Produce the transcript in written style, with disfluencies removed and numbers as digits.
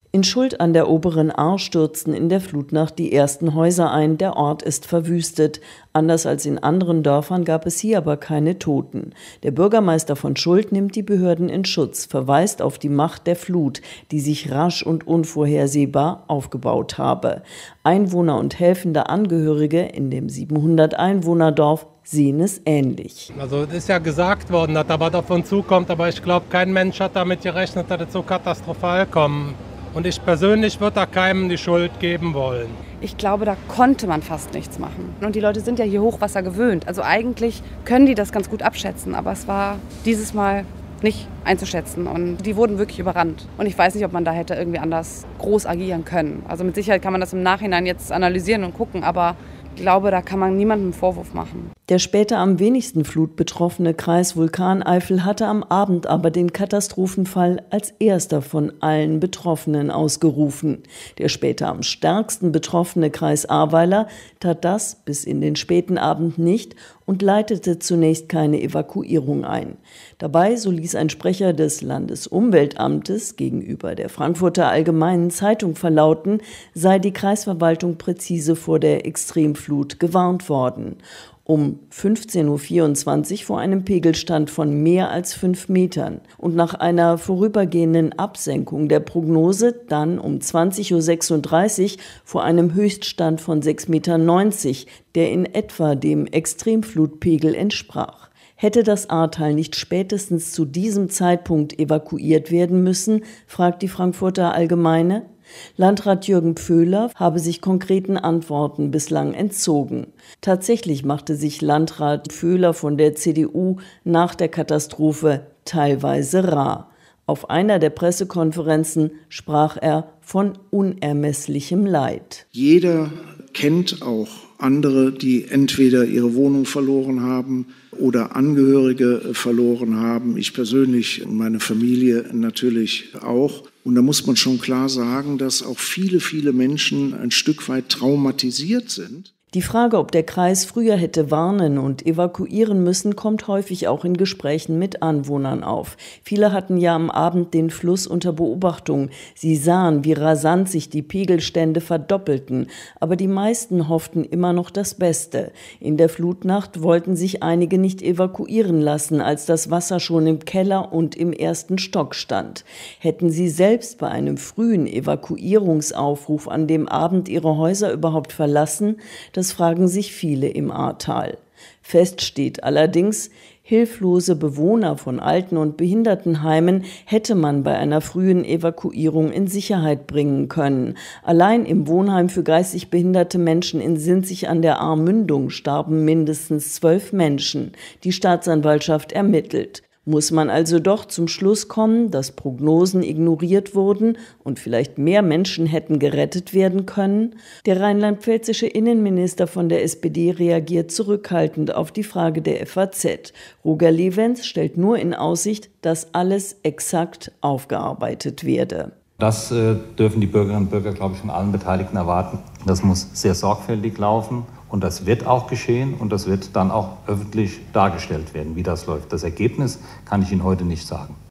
In Schuld an der oberen Ahr stürzten in der Flutnacht die ersten Häuser ein, der Ort ist verwüstet. Anders als in anderen Dörfern gab es hier aber keine Toten. Der Bürgermeister von Schuld nimmt die Behörden in Schutz, verweist auf die Macht der Flut, die sich rasch und unvorhersehbar aufgebaut habe. Einwohner und helfende Angehörige in dem 700-Einwohner-Dorf sehen es ähnlich. Also es ist ja gesagt worden, dass da was auf uns zukommt, aber ich glaube, kein Mensch hat damit gerechnet, dass es so katastrophal kommt. Und ich persönlich würde da keinem die Schuld geben wollen. Ich glaube, da konnte man fast nichts machen. Und die Leute sind ja hier Hochwasser gewöhnt. Also eigentlich können die das ganz gut abschätzen. Aber es war dieses Mal nicht einzuschätzen. Und die wurden wirklich überrannt. Und ich weiß nicht, ob man da hätte irgendwie anders groß agieren können. Also mit Sicherheit kann man das im Nachhinein jetzt analysieren und gucken. Aber ich glaube, da kann man niemandem einen Vorwurf machen. Der später am wenigsten flutbetroffene Kreis Vulkaneifel hatte am Abend aber den Katastrophenfall als erster von allen Betroffenen ausgerufen. Der später am stärksten betroffene Kreis Ahrweiler tat das bis in den späten Abend nicht und leitete zunächst keine Evakuierung ein. Dabei, so ließ ein Sprecher des Landesumweltamtes gegenüber der Frankfurter Allgemeinen Zeitung verlauten, sei die Kreisverwaltung präzise vor der Extremflut gewarnt worden. Um 15.24 Uhr vor einem Pegelstand von mehr als 5 Metern und nach einer vorübergehenden Absenkung der Prognose dann um 20.36 Uhr vor einem Höchststand von 6,90 Metern, der in etwa dem Extremflutpegel entsprach. Hätte das Ahrtal nicht spätestens zu diesem Zeitpunkt evakuiert werden müssen, fragt die Frankfurter Allgemeine. Landrat Jürgen Pföhler habe sich konkreten Antworten bislang entzogen. Tatsächlich machte sich Landrat Pföhler von der CDU nach der Katastrophe teilweise rar. Auf einer der Pressekonferenzen sprach er von unermesslichem Leid. Jeder kennt auch andere, die entweder ihre Wohnung verloren haben oder Angehörige verloren haben. Ich persönlich und meine Familie natürlich auch. Und da muss man schon klar sagen, dass auch viele, viele Menschen ein Stück weit traumatisiert sind. Die Frage, ob der Kreis früher hätte warnen und evakuieren müssen, kommt häufig auch in Gesprächen mit Anwohnern auf. Viele hatten ja am Abend den Fluss unter Beobachtung. Sie sahen, wie rasant sich die Pegelstände verdoppelten. Aber die meisten hofften immer noch das Beste. In der Flutnacht wollten sich einige nicht evakuieren lassen, als das Wasser schon im Keller und im ersten Stock stand. Hätten sie selbst bei einem frühen Evakuierungsaufruf an dem Abend ihre Häuser überhaupt verlassen? Das fragen sich viele im Ahrtal. Fest steht allerdings, hilflose Bewohner von Alten- und Behindertenheimen hätte man bei einer frühen Evakuierung in Sicherheit bringen können. Allein im Wohnheim für geistig behinderte Menschen in Sinzig an der Ahrmündung starben mindestens 12 Menschen. Die Staatsanwaltschaft ermittelt. Muss man also doch zum Schluss kommen, dass Prognosen ignoriert wurden und vielleicht mehr Menschen hätten gerettet werden können? Der rheinland-pfälzische Innenminister von der SPD reagiert zurückhaltend auf die Frage der FAZ. Roger Levens stellt nur in Aussicht, dass alles exakt aufgearbeitet werde. Das dürfen die Bürgerinnen und Bürger, glaube ich, von allen Beteiligten erwarten. Das muss sehr sorgfältig laufen. Und das wird auch geschehen und das wird dann auch öffentlich dargestellt werden, wie das läuft. Das Ergebnis kann ich Ihnen heute nicht sagen.